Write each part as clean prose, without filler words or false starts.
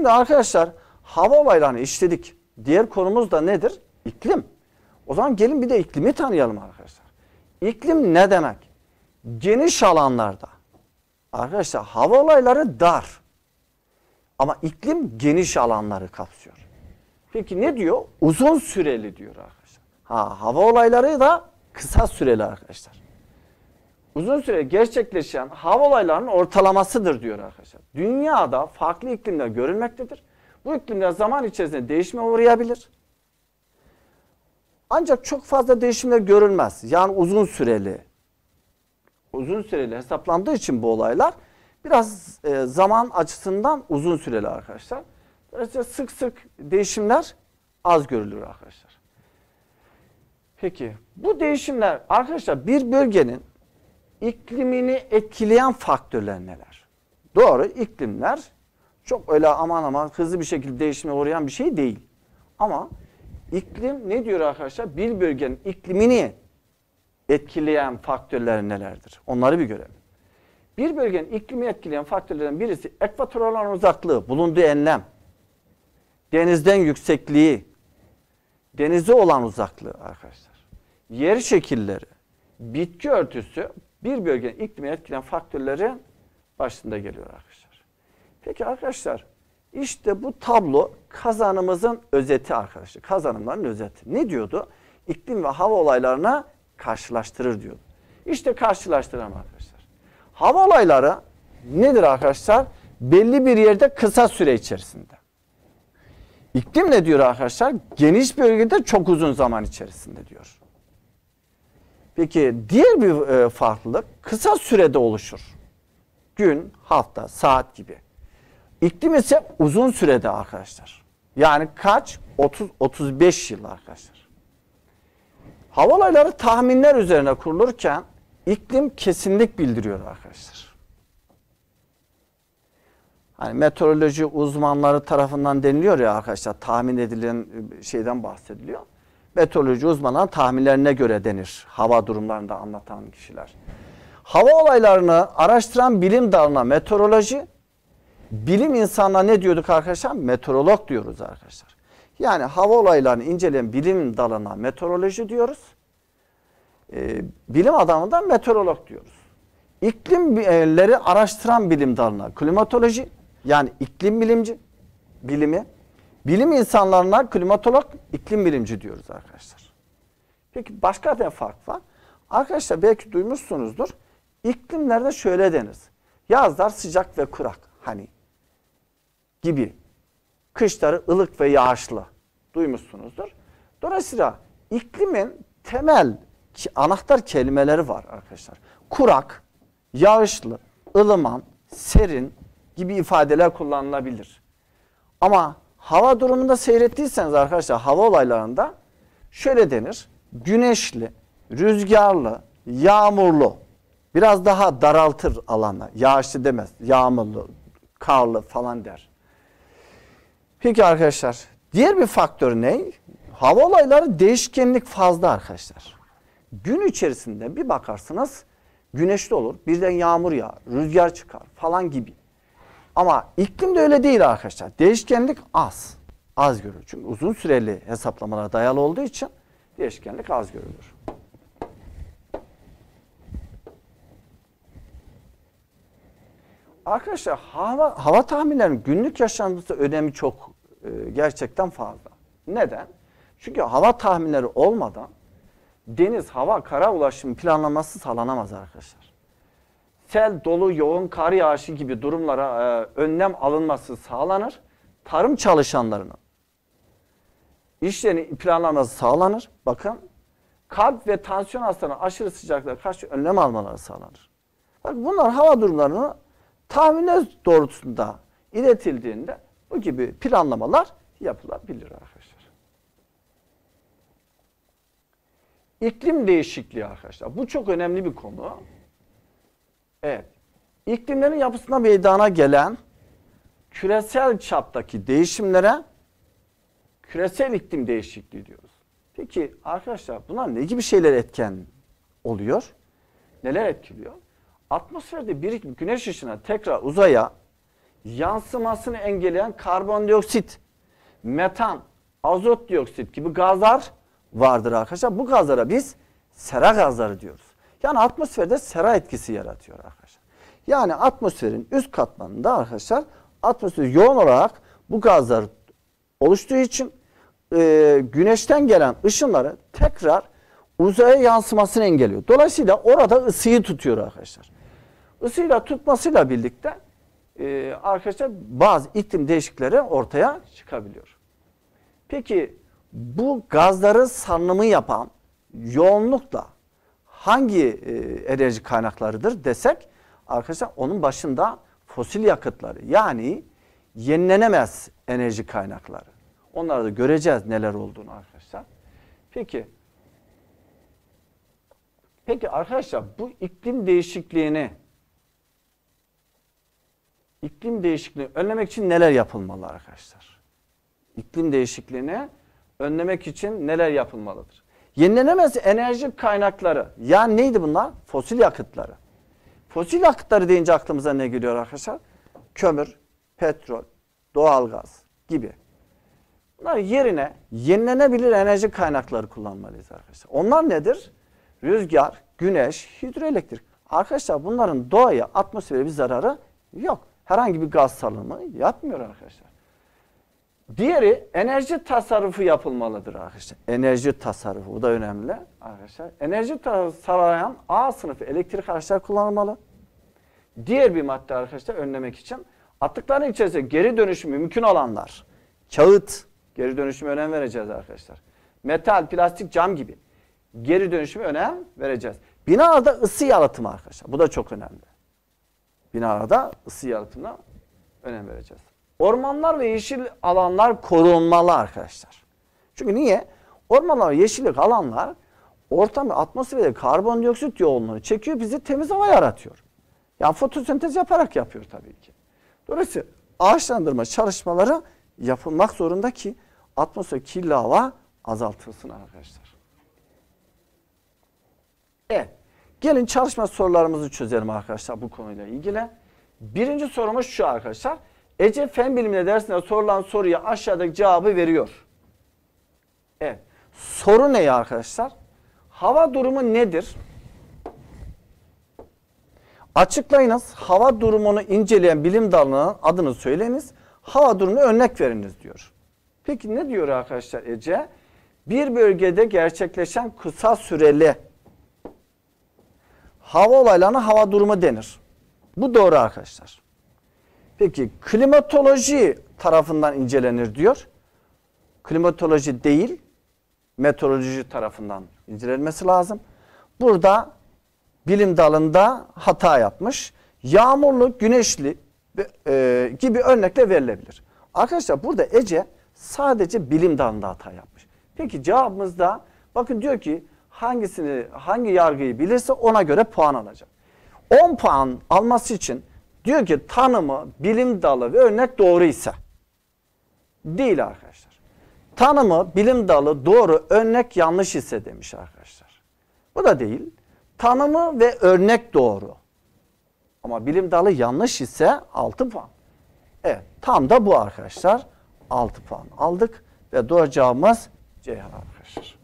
Şimdi arkadaşlar hava olaylarını işledik. Diğer konumuz da nedir? İklim. O zaman gelin bir de iklimi tanıyalım arkadaşlar. İklim ne demek? Geniş alanlarda. Arkadaşlar hava olayları dar. Ama iklim geniş alanları kapsıyor. Peki ne diyor? Uzun süreli diyor arkadaşlar. Hava olayları da kısa süreli arkadaşlar. Uzun süre gerçekleşen hava olaylarının ortalamasıdır diyor arkadaşlar. Dünyada farklı iklimler görülmektedir. Bu iklimler zaman içerisinde değişime uğrayabilir. Ancak çok fazla değişimler görülmez. Yani uzun süreli hesaplandığı için bu olaylar biraz zaman açısından uzun süreli arkadaşlar. Dolayısıyla sık sık değişimler az görülür arkadaşlar. Peki bu değişimler arkadaşlar bir bölgenin iklimini etkileyen faktörler neler? Doğru, iklimler çok öyle aman aman hızlı bir şekilde değişime uğrayan bir şey değil. Ama iklim ne diyor arkadaşlar? Bir bölgenin iklimini etkileyen faktörler nelerdir? Onları bir görelim. Bir bölgenin iklimini etkileyen faktörlerden birisi ekvatora olan uzaklığı, bulunduğu enlem, denizden yüksekliği, denize olan uzaklığı arkadaşlar. Yer şekilleri, bitki örtüsü bir bölgenin iklimini etkileyen faktörlerin başında geliyor arkadaşlar. Peki arkadaşlar işte bu tablo kazanımızın özeti arkadaşlar. Kazanımların özeti. Ne diyordu? İklim ve hava olaylarına karşılaştırır diyordu. İşte karşılaştıran arkadaşlar. Hava olayları nedir arkadaşlar? Belli bir yerde kısa süre içerisinde. İklim ne diyor arkadaşlar? Geniş bölgede çok uzun zaman içerisinde diyor. Peki diğer bir farklılık kısa sürede oluşur. Gün, hafta, saat gibi. İklim ise uzun sürede arkadaşlar. Yani kaç? 30-35 yıl arkadaşlar. Hava olayları tahminler üzerine kurulurken iklim kesinlik bildiriyor arkadaşlar. Hani meteoroloji uzmanları tarafından deniliyor ya arkadaşlar, tahmin edilen şeyden bahsediliyor. Meteoroloji uzmanlarının tahminlerine göre denir. Hava durumlarında anlatan kişiler. Hava olaylarını araştıran bilim dalına meteoroloji, bilim insanına ne diyorduk arkadaşlar? Meteorolog diyoruz arkadaşlar. Yani hava olaylarını inceleyen bilim dalına meteoroloji diyoruz. Bilim adamına meteorolog diyoruz. İklimleri araştıran bilim dalına klimatoloji, yani iklim bilimi. Bilim insanlarına klimatolog, iklim bilimci diyoruz arkadaşlar. Peki başka bir fark var. Arkadaşlar belki duymuşsunuzdur. İklimlerde şöyle denir. Yazlar sıcak ve kurak hani gibi. Kışları ılık ve yağışlı. Duymuşsunuzdur. Dolayısıyla iklimin temel anahtar kelimeleri var arkadaşlar. Kurak, yağışlı, ılıman, serin gibi ifadeler kullanılabilir. Ama hava durumunda seyrettiyseniz arkadaşlar hava olaylarında şöyle denir. Güneşli, rüzgarlı, yağmurlu. Biraz daha daraltır alanı. Yağışlı demez. Yağmurlu, karlı falan der. Peki arkadaşlar diğer bir faktör ne? Hava olayları değişkenlik fazla arkadaşlar. Gün içerisinde bir bakarsınız güneşli olur. Birden yağmur yağar, rüzgar çıkar falan gibi. Ama iklim de öyle değil arkadaşlar. Değişkenlik az. Az görülür. Çünkü uzun süreli hesaplamalara dayalı olduğu için değişkenlik az görülür. Arkadaşlar hava tahminlerinin günlük yaşantımızda önemi çok gerçekten fazla. Neden? Çünkü hava tahminleri olmadan deniz, hava, kara ulaşım planlaması sağlanamaz arkadaşlar. Sel, dolu, yoğun kar yağışı gibi durumlara önlem alınması sağlanır. Tarım çalışanlarının işlerini planlaması sağlanır. Bakın kalp ve tansiyon hastalarına aşırı sıcaklığa karşı önlem almaları sağlanır. Bak, bunlar hava durumlarını tahminler doğrultusunda iletildiğinde bu gibi planlamalar yapılabilir arkadaşlar. İklim değişikliği arkadaşlar. Bu çok önemli bir konu. Evet. İklimlerin yapısına meydana gelen küresel çaptaki değişimlere küresel iklim değişikliği diyoruz. Peki arkadaşlar bunlar ne gibi şeyler etken oluyor? Neler etkiliyor? Atmosferde birikip güneş ışığına tekrar uzaya yansımasını engelleyen karbondioksit, metan, azot dioksit gibi gazlar vardır arkadaşlar. Bu gazlara biz sera gazları diyoruz. Yani atmosferde sera etkisi yaratıyor arkadaşlar. Yani atmosferin üst katmanında arkadaşlar atmosfer yoğun olarak bu gazlar oluştuğu için güneşten gelen ışınları tekrar uzaya yansımasını engelliyor. Dolayısıyla orada ısıyı tutuyor arkadaşlar. Isıyla tutmasıyla birlikte arkadaşlar bazı iklim değişiklikleri ortaya çıkabiliyor. Peki bu gazları salınımı yapan yoğunlukla hangi enerji kaynaklarıdır desek arkadaşlar onun başında fosil yakıtları yani yenilenemez enerji kaynakları. Onları da göreceğiz neler olduğunu arkadaşlar. Peki arkadaşlar bu iklim değişikliğini önlemek için neler yapılmalı arkadaşlar? İklim değişikliğini önlemek için neler yapılmalıdır? Yenilenemez enerji kaynakları. Yani neydi bunlar? Fosil yakıtları. Fosil yakıtları deyince aklımıza ne geliyor arkadaşlar? Kömür, petrol, doğalgaz gibi. Bunlar yerine yenilenebilir enerji kaynakları kullanmalıyız arkadaşlar. Onlar nedir? Rüzgar, güneş, hidroelektrik. Arkadaşlar bunların doğaya, atmosfere bir zararı yok. Herhangi bir gaz salınımı yapmıyor arkadaşlar. Diğeri enerji tasarrufu yapılmalıdır arkadaşlar. Enerji tasarrufu bu da önemli arkadaşlar. Enerji sağlayan A sınıfı elektrik araçlar kullanılmalı. Diğer bir madde arkadaşlar önlemek için atıkların içerisinde geri dönüşümü mümkün olanlar. Kağıt geri dönüşüme önem vereceğiz arkadaşlar. Metal, plastik, cam gibi geri dönüşüme önem vereceğiz. Binalarda ısı yalıtımı arkadaşlar. Bu da çok önemli. Binalarda ısı yalıtımına önem vereceğiz. Ormanlar ve yeşil alanlar korunmalı arkadaşlar. Çünkü niye? Ormanlar ve yeşillik alanlar ortamda atmosferde karbondioksit yoğunluğunu çekiyor, bizi temiz hava yaratıyor. Yani fotosentez yaparak yapıyor tabii ki. Dolayısıyla ağaçlandırma çalışmaları yapılmak zorunda ki atmosfer kirli hava azaltılsın arkadaşlar. Evet. Gelin çalışma sorularımızı çözelim arkadaşlar bu konuyla ilgili. Birinci sorumuz şu arkadaşlar. Ece Fen Bilimleri dersinde sorulan soruya aşağıdaki cevabı veriyor. Evet. Soru ne arkadaşlar? Hava durumu nedir? Açıklayınız. Hava durumunu inceleyen bilim dalının adını söyleyiniz. Hava durumunu örnek veriniz diyor. Peki ne diyor arkadaşlar Ece? Bir bölgede gerçekleşen kısa süreli hava olaylarına hava durumu denir. Bu doğru arkadaşlar. Peki klimatoloji tarafından incelenir diyor. Klimatoloji değil, meteoroloji tarafından incelenmesi lazım. Burada bilim dalında hata yapmış. Yağmurlu, güneşli gibi örnekle verilebilir. Arkadaşlar burada Ece sadece bilim dalında hata yapmış. Peki cevabımızda bakın diyor ki hangi yargıyı bilirse ona göre puan alacak. 10 puan alması için diyor ki tanımı, bilim dalı ve örnek doğruysa. Değil arkadaşlar. Tanımı, bilim dalı doğru, örnek yanlış ise demiş arkadaşlar. Bu da değil. Tanımı ve örnek doğru. Ama bilim dalı yanlış ise 6 puan. Evet, tam da bu arkadaşlar. 6 puan aldık ve doğru cevabımız Ceyhan arkadaşlar.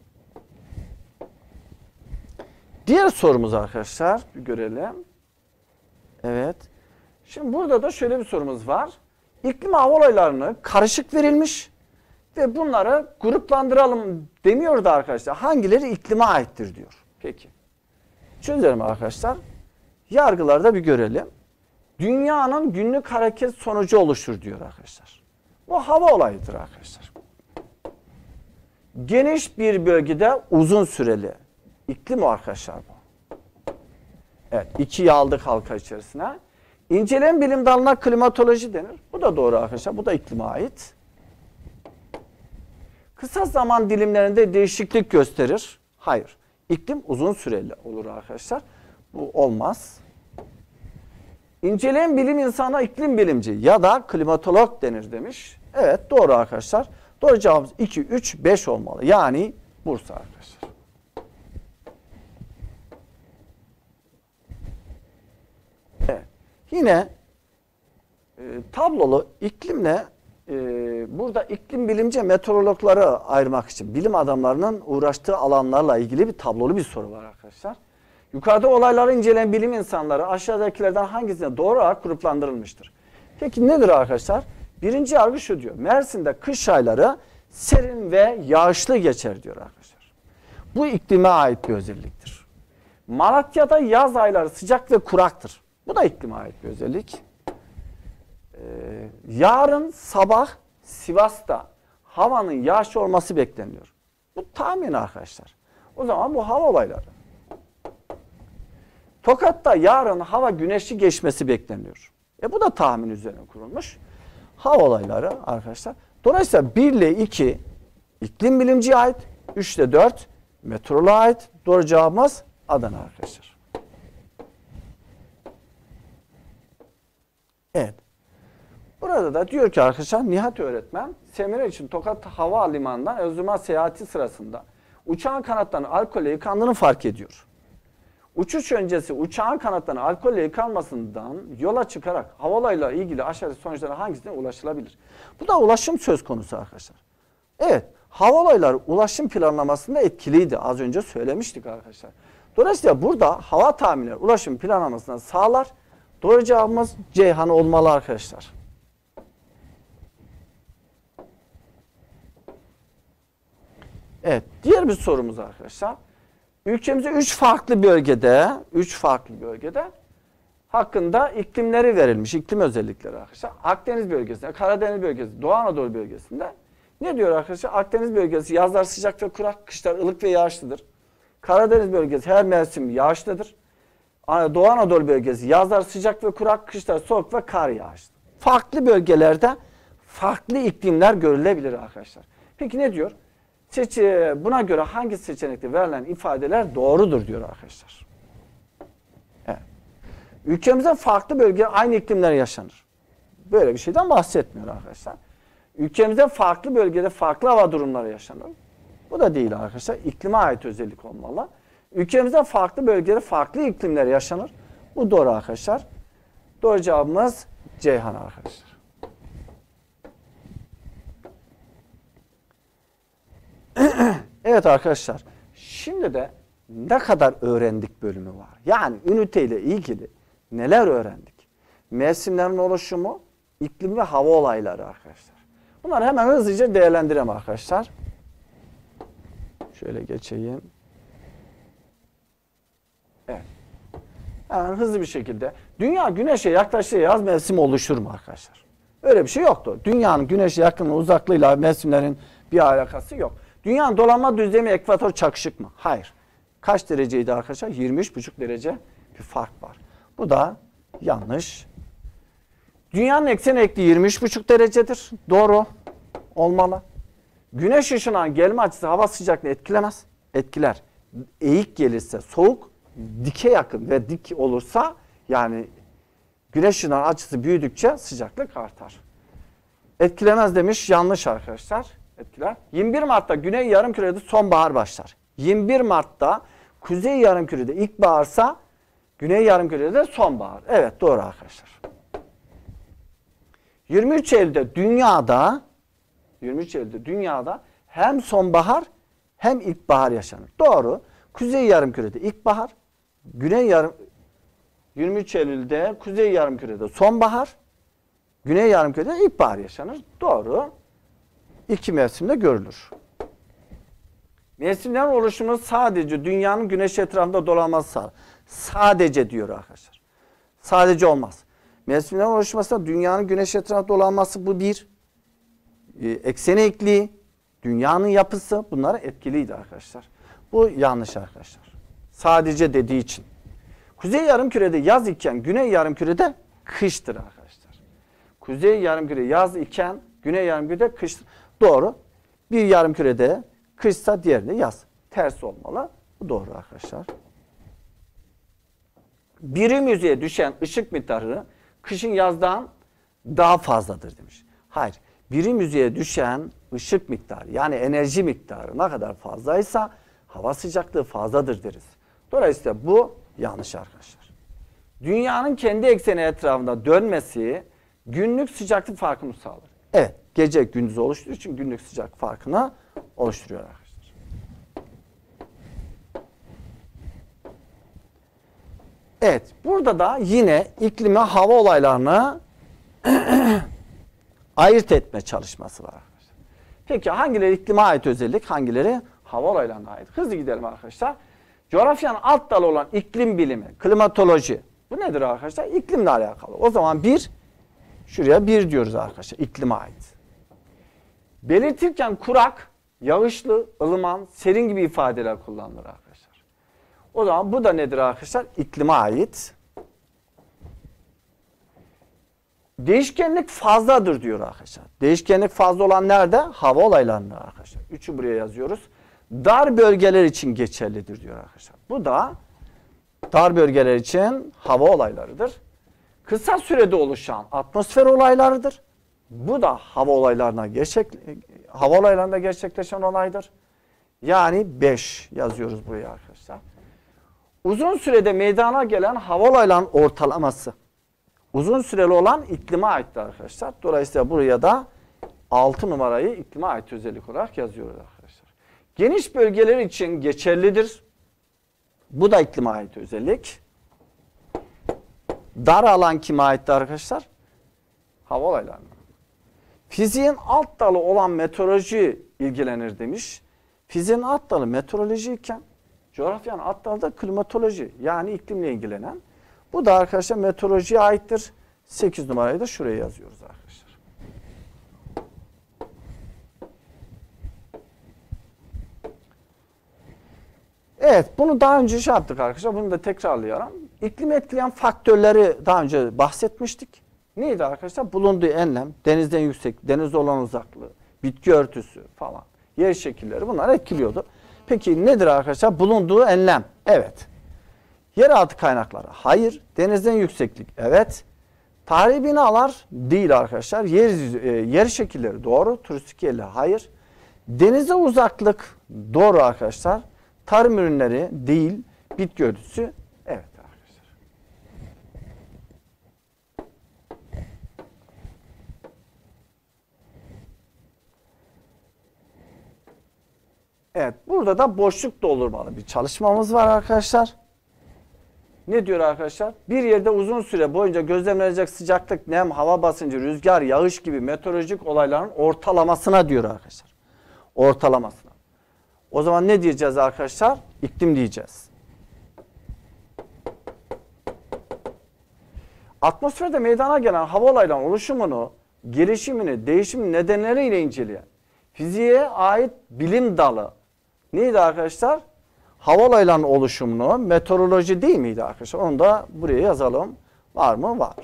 Diğer sorumuz arkadaşlar bir görelim. Evet. Şimdi burada da şöyle bir sorumuz var. İklim hava olaylarını karışık verilmiş ve bunları gruplandıralım demiyordu arkadaşlar. Hangileri iklime aittir diyor. Peki. Çözelim arkadaşlar. Yargılarda bir görelim. Dünyanın günlük hareket sonucu oluşur diyor arkadaşlar. Bu hava olayıdır arkadaşlar. Geniş bir bölgede uzun süreli iklim o arkadaşlar bu. Evet, 2'yi aldık halka içerisine. İncelenen bilim dalına klimatoloji denir. Bu da doğru arkadaşlar. Bu da iklime ait. Kısa zaman dilimlerinde değişiklik gösterir. Hayır. İklim uzun süreli olur arkadaşlar. Bu olmaz. İnceleyen bilim insana iklim bilimci ya da klimatolog denir demiş. Evet doğru arkadaşlar. Doğru cevabımız 2, 3, 5 olmalı. Yani Bursa arkadaşlar. Evet. Yine Tablolu iklimle burada iklim bilimci meteorologları ayırmak için bilim adamlarının uğraştığı alanlarla ilgili bir tablolu bir soru var arkadaşlar. Yukarıda olayları inceleyen bilim insanları aşağıdakilerden hangisine doğru olarak gruplandırılmıştır? Peki nedir arkadaşlar? Birinci yargı şu diyor. Mersin'de kış ayları serin ve yağışlı geçer diyor arkadaşlar. Bu iklime ait bir özelliktir. Malatya'da yaz ayları sıcak ve kuraktır. Bu da iklime ait bir özellik. Yarın sabah Sivas'ta havanın yağışlı olması bekleniyor. Bu tahmin arkadaşlar. O zaman bu hava olayları. Tokat'ta yarın hava güneşli geçmesi bekleniyor. Bu da tahmin üzerine kurulmuş. Hava olayları arkadaşlar. Dolayısıyla 1 ile 2 iklim bilimciye ait, 3 ile 4 meteoroloğa ait. Doğru cevabımız Adana arkadaşlar. Evet. Burada da diyor ki arkadaşlar Nihat öğretmen seminer için Tokat Havalimanı'ndan Erzurum'a seyahati sırasında uçağın kanatlarının alkolle yıkandığını fark ediyor. Uçuş öncesi uçağın kanatlarının alkolle yıkanmasından yola çıkarak havaolayla ilgili aşağıdaki sonuçlara hangisine ulaşılabilir? Bu da ulaşım söz konusu arkadaşlar. Evet, havaolayları ulaşım planlamasında etkiliydi. Az önce söylemiştik arkadaşlar. Dolayısıyla burada hava tahminleri ulaşım planlamasını sağlar. Doğru cevabımız Ceyhan olmalı arkadaşlar. Evet, diğer bir sorumuz arkadaşlar. Ülkemizde 3 farklı bölgede hakkında iklimleri verilmiş, iklim özellikleri arkadaşlar. Akdeniz bölgesinde, Karadeniz bölgesinde, Doğu Anadolu bölgesinde ne diyor arkadaşlar? Akdeniz bölgesi yazlar sıcak ve kurak, kışlar ılık ve yağışlıdır. Karadeniz bölgesi her mevsim yağışlıdır. Doğu Anadolu bölgesi yazlar sıcak ve kurak, kışlar soğuk ve kar yağışlı. Farklı bölgelerde farklı iklimler görülebilir arkadaşlar. Peki ne diyor? Buna göre hangi seçenekte verilen ifadeler doğrudur diyor arkadaşlar. Evet. Ülkemizde farklı bölge aynı iklimler yaşanır. Böyle bir şeyden bahsetmiyor arkadaşlar. Ülkemizde farklı bölgede farklı hava durumları yaşanır. Bu da değil arkadaşlar. İklime ait özellik olmalı. Ülkemizde farklı bölgede farklı iklimler yaşanır. Bu doğru arkadaşlar. Doğru cevabımız Ceyhan arkadaşlar. Evet arkadaşlar. Şimdi de ne kadar öğrendik bölümü var. Yani üniteyle ilgili neler öğrendik? Mevsimlerin oluşumu, iklim ve hava olayları arkadaşlar. Bunları hemen hızlıca değerlendirelim arkadaşlar. Şöyle geçeyim. Evet. Hemen hızlı bir şekilde. Dünya güneşe yaklaştığı yaz mevsimi oluşur mu arkadaşlar? Öyle bir şey yoktu. Dünyanın güneşe yakın uzaklığıyla mevsimlerin bir alakası yok. Dünyanın dolanma düzlemi ekvator çakışık mı? Hayır. Kaç dereceydi arkadaşlar? 23,5 derece bir fark var. Bu da yanlış. Dünyanın eksen eğikliği 23,5 derecedir. Doğru. Olmalı. Güneş ışınının gelme açısı hava sıcaklığını etkilemez. Etkiler. Eğik gelirse soğuk, dike yakın ve dik olursa yani güneş ışınının açısı büyüdükçe sıcaklık artar. Etkilemez demiş. Yanlış arkadaşlar. Etkiler. 21 Mart'ta Güney Yarımküre'de sonbahar başlar. 21 Mart'ta Kuzey Yarımküre'de ilkbaharsa Güney Yarımküre'de sonbahar. Evet doğru arkadaşlar. 23 Eylül'de dünyada hem sonbahar hem ilkbahar yaşanır. Doğru. Kuzey Yarımküre'de ilkbahar, 23 Eylül'de Kuzey Yarımküre'de sonbahar, Güney Yarımküre'de ilkbahar yaşanır. Doğru. İki mevsimde görülür. Mevsimlerin oluşumu sadece dünyanın güneş etrafında dolanması sağlar. Sadece diyor arkadaşlar. Sadece olmaz. Mevsimlerin oluşmasında dünyanın güneş etrafında dolanması bu bir. Eksen eğikliği, dünyanın yapısı bunlar etkiliydi arkadaşlar. Bu yanlış arkadaşlar. Sadece dediği için. Kuzey Yarımküre'de yaz iken Güney Yarımküre'de kıştır arkadaşlar. Kuzey Yarımküre yaz iken Güney Yarımküre'de kıştır. Doğru. Bir yarımkürede kışsa diğerinde yaz. Ters olmalı. Bu doğru arkadaşlar. Birim yüzeye düşen ışık miktarı kışın yazdan daha fazladır demiş. Hayır. Birim yüzeye düşen ışık miktarı yani enerji miktarı ne kadar fazlaysa hava sıcaklığı fazladır deriz. Dolayısıyla bu yanlış arkadaşlar. Dünyanın kendi ekseni etrafında dönmesi günlük sıcaklık farkını sağlar. Evet, gece gündüz oluştuğu için günlük sıcaklık farkını oluşturuyor arkadaşlar. Evet, burada da yine iklime, hava olaylarını ayırt etme çalışması var arkadaşlar. Peki hangileri iklime ait özellik, hangileri hava olaylarına ait? Hızlı gidelim arkadaşlar. Coğrafyanın alt dalı olan iklim bilimi, klimatoloji. Bu nedir arkadaşlar? İklimle alakalı. O zaman şuraya bir diyoruz arkadaşlar, iklime ait. Belirtirken kurak, yağışlı, ılıman, serin gibi ifadeler kullanılır arkadaşlar. O zaman bu da nedir arkadaşlar? İklime ait. Değişkenlik fazladır diyor arkadaşlar. Değişkenlik fazla olan nerede? Hava olaylarında arkadaşlar. 3'ü buraya yazıyoruz. Dar bölgeler için geçerlidir diyor arkadaşlar. Bu da dar bölgeler için hava olaylarıdır. Kısa sürede oluşan atmosfer olaylarıdır. Bu da hava olaylarında gerçekleşen olaydır. Yani 5 yazıyoruz buraya arkadaşlar. Uzun sürede meydana gelen hava olaylarının ortalaması. Uzun süreli olan iklime aittir arkadaşlar. Dolayısıyla buraya da 6 numarayı iklime ait özellik olarak yazıyoruz arkadaşlar. Geniş bölgeler için geçerlidir. Bu da iklime ait özellik. Dar alan kime aittir arkadaşlar? Hava olaylarına. Fiziğin alt dalı olan meteoroloji ilgilenir demiş. Fiziğin alt dalı meteoroloji iken coğrafyanın alt dalı da klimatoloji, yani iklimle ilgilenen. Bu da arkadaşlar meteorolojiye aittir. 8 numarayı da şuraya yazıyoruz arkadaşlar. Evet, bunu daha önce yaptık arkadaşlar. Bunu da tekrarlayalım. İklimi etkileyen faktörleri daha önce bahsetmiştik. Neydi arkadaşlar? Bulunduğu enlem, denizden yüksek, denizde olan uzaklığı, bitki örtüsü falan, yer şekilleri, bunlar etkiliyordu. Peki nedir arkadaşlar? Bulunduğu enlem. Evet. Yeraltı kaynakları. Hayır. Denizden yükseklik. Evet. Tarihi binalar değil arkadaşlar. Yer şekilleri doğru. Turistik yerler hayır. Denize uzaklık doğru arkadaşlar. Tarım ürünleri değil. Bitki örtüsü evet arkadaşlar. Evet. Burada da boşluk doldurmalı bir çalışmamız var arkadaşlar. Ne diyor arkadaşlar? Bir yerde uzun süre boyunca gözlemlenecek sıcaklık, nem, hava basıncı, rüzgar, yağış gibi meteorolojik olayların ortalamasına diyor arkadaşlar. Ortalamasına. O zaman ne diyeceğiz arkadaşlar? İklim diyeceğiz. Atmosferde meydana gelen hava olaylarının oluşumunu, gelişimini, değişimini nedenleriyle inceleyen fiziğe ait bilim dalı neydi arkadaşlar? Hava olaylarının oluşumunu, meteoroloji değil miydi arkadaşlar? Onu da buraya yazalım. Var mı? Var.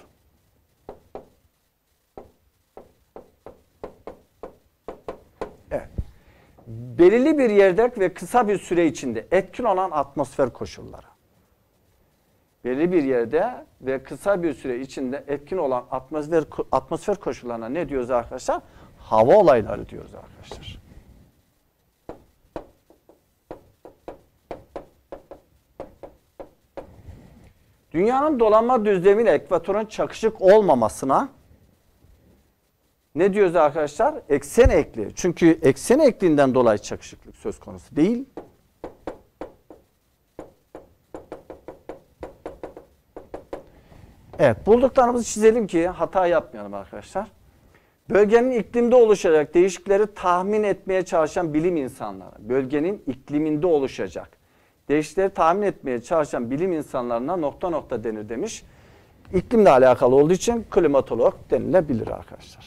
Evet. Belirli bir yerde ve kısa bir süre içinde etkin olan atmosfer koşulları. Belirli bir yerde ve kısa bir süre içinde etkin olan atmosfer koşullarına ne diyoruz arkadaşlar? Hava olayları diyoruz arkadaşlar. Dünyanın dolanma düzlemiyle ekvatorun çakışık olmamasına ne diyoruz arkadaşlar? Eksen ekliği. Çünkü eksen ekliğinden dolayı çakışıklık söz konusu değil. Evet, bulduklarımızı çizelim ki hata yapmayalım arkadaşlar. Bölgenin iklimde oluşacak değişiklikleri tahmin etmeye çalışan bilim insanları. Bölgenin ikliminde oluşacak değişiklikleri tahmin etmeye çalışan bilim insanlarına nokta nokta denir demiş. İklimle alakalı olduğu için klimatolog denilebilir arkadaşlar.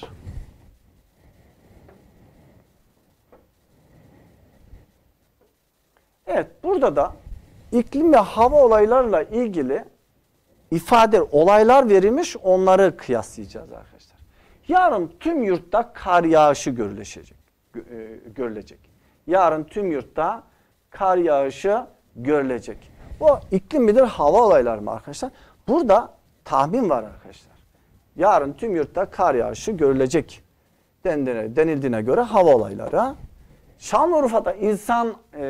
Evet, burada da iklim ve hava olaylarla ilgili olaylar verilmiş, onları kıyaslayacağız arkadaşlar. Yarın tüm yurtta kar yağışı görülecek. Yarın tüm yurtta kar yağışı görülecek. Bu iklim midir, hava olayları mı arkadaşlar? Burada tahmin var arkadaşlar. Yarın tüm yurtta kar yağışı görülecek denildiğine göre hava olayları.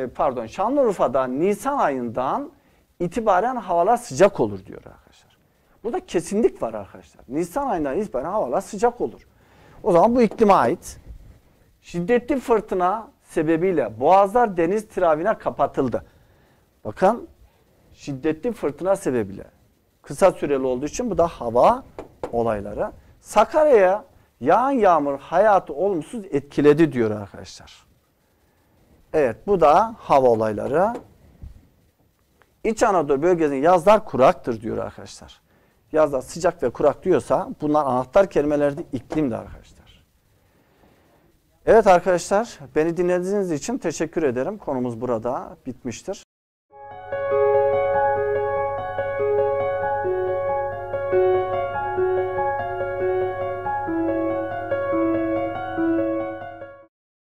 Şanlıurfa'da Nisan ayından itibaren havalar sıcak olur diyor arkadaşlar. Burada kesinlik var arkadaşlar. Nisan ayından itibaren havalar sıcak olur. O zaman bu iklime ait. Şiddetli fırtına sebebiyle boğazlar deniz trafiğine kapatıldı. Bakın şiddetli fırtına sebebiyle kısa süreli olduğu için bu da hava olayları. Sakarya'ya yağan yağmur hayatı olumsuz etkiledi diyor arkadaşlar. Evet bu da hava olayları. İç Anadolu bölgesinin yazlar kuraktır diyor arkadaşlar. Yazlar sıcak ve kurak diyorsa bunlar anahtar kelimelerdi, iklim de arkadaşlar. Evet arkadaşlar beni dinlediğiniz için teşekkür ederim. Konumuz burada bitmiştir.